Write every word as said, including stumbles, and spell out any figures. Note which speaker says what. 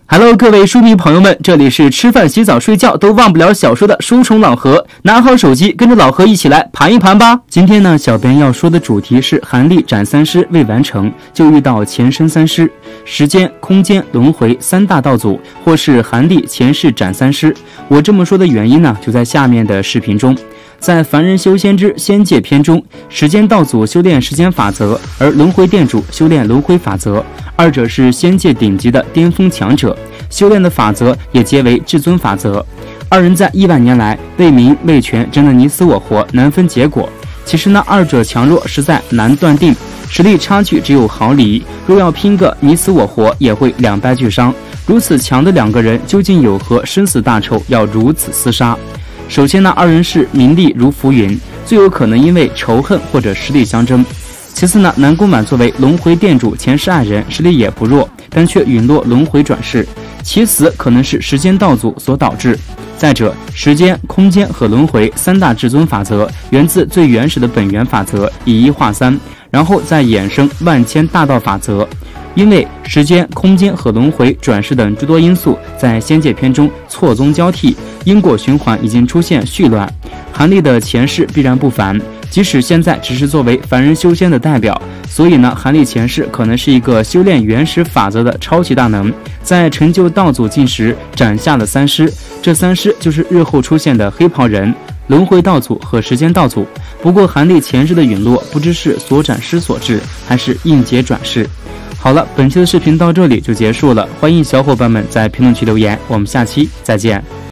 Speaker 1: Hello， 各位书迷朋友们，这里是吃饭、洗澡、睡觉都忘不了小说的书虫老何，拿好手机，跟着老何一起来盘一盘吧。今天呢，小编要说的主题是韩历斩三尸未完成，就遇到前生三尸，时间、空间、轮回三大道祖，或是韩历前世斩三尸。我这么说的原因呢，就在下面的视频中。在凡人修仙之仙界篇中，时间道祖修炼时间法则，而轮回殿主修炼轮回法则，二者是仙界顶级的巅峰强者，修炼的法则也皆为至尊法则。二人在亿万年来为名为权争得你死我活，难分结果。其实呢，二者强弱实在难断定，实力差距只有毫厘，若要拼个你死我活，也会两败俱伤。如此强的两个人，究竟有何生死大仇要如此厮杀？首先呢，二人是名利如浮云，最有可能因为仇恨或者实力相争。其次呢，南宫满作为轮回殿主前世爱人，实力也不弱，但却陨落轮回转世，其死可能是时间道祖所导致。再者，时间、空间和轮回三大至尊法则源自最原始的本源法则，以一化三，然后再衍生万千大道法则。因为时间、空间和轮回转世等诸多因素在仙界篇中错综交替，因果循环已经出现序乱。韩历的前世必然不凡，即使现在只是作为凡人修仙的代表，所以呢，韩历前世可能是一个修炼原始法则的超级大能，在成就道祖境时斩下了三尸，这三尸就是日后出现的黑袍人、轮回道祖和时间道祖。不过韩历前世的陨落不知是所斩尸所致，还是应劫转世。好了，本期的视频到这里就结束了，欢迎小伙伴们在评论区留言，我们下期再见。